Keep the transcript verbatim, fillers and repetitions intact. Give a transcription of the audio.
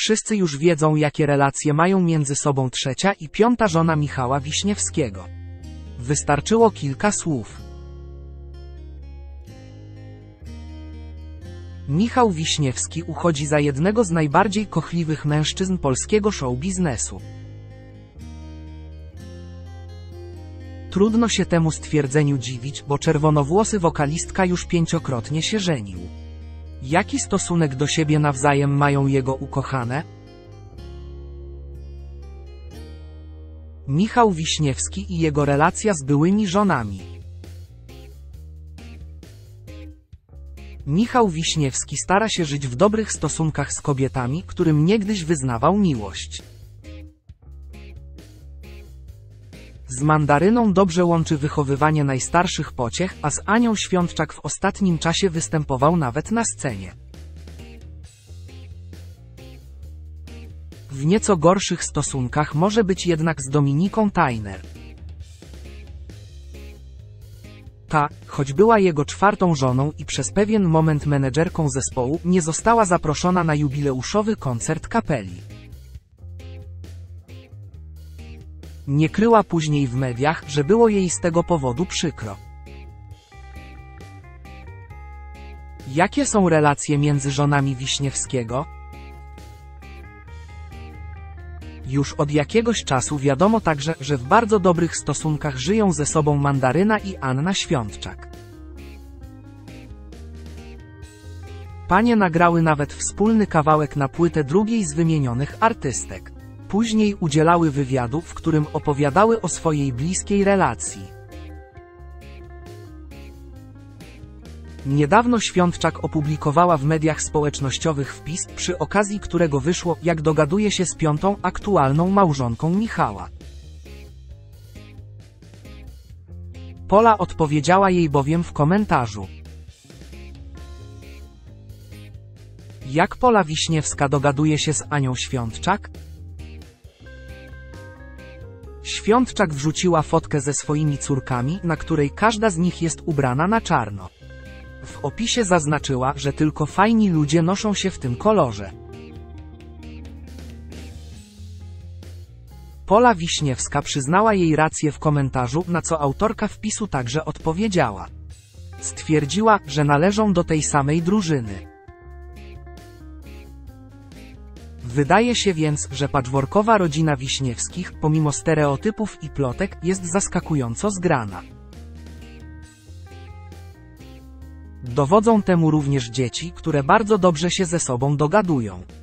Wszyscy już wiedzą, jakie relacje mają między sobą trzecia i piąta żona Michała Wiśniewskiego. Wystarczyło kilka słów. Michał Wiśniewski uchodzi za jednego z najbardziej kochliwych mężczyzn polskiego show biznesu. Trudno się temu stwierdzeniu dziwić, bo czerwonowłosy wokalistka już pięciokrotnie się żenił. Jaki stosunek do siebie nawzajem mają jego ukochane? Michał Wiśniewski i jego relacja z byłymi żonami. Michał Wiśniewski stara się żyć w dobrych stosunkach z kobietami, którym niegdyś wyznawał miłość. Z Mandaryną dobrze łączy wychowywanie najstarszych pociech, a z Anią Świątczak w ostatnim czasie występował nawet na scenie. W nieco gorszych stosunkach może być jednak z Dominiką Tajner. Ta, choć była jego czwartą żoną i przez pewien moment menedżerką zespołu, nie została zaproszona na jubileuszowy koncert kapeli. Nie kryła później w mediach, że było jej z tego powodu przykro. Jakie są relacje między żonami Wiśniewskiego? Już od jakiegoś czasu wiadomo także, że w bardzo dobrych stosunkach żyją ze sobą Mandaryna i Anna Świątczak. Panie nagrały nawet wspólny kawałek na płytę drugiej z wymienionych artystek. Później udzielały wywiadu, w którym opowiadały o swojej bliskiej relacji. Niedawno Świątczak opublikowała w mediach społecznościowych wpis, przy okazji którego wyszło, jak dogaduje się z piątą, aktualną małżonką Michała. Pola odpowiedziała jej bowiem w komentarzu. Jak Pola Wiśniewska dogaduje się z Anią Świątczak? Świątczak wrzuciła fotkę ze swoimi córkami, na której każda z nich jest ubrana na czarno. W opisie zaznaczyła, że tylko fajni ludzie noszą się w tym kolorze. Pola Wiśniewska przyznała jej rację w komentarzu, na co autorka wpisu także odpowiedziała. Stwierdziła, że należą do tej samej drużyny. Wydaje się więc, że patchworkowa rodzina Wiśniewskich, pomimo stereotypów i plotek, jest zaskakująco zgrana. Dowodzą temu również dzieci, które bardzo dobrze się ze sobą dogadują.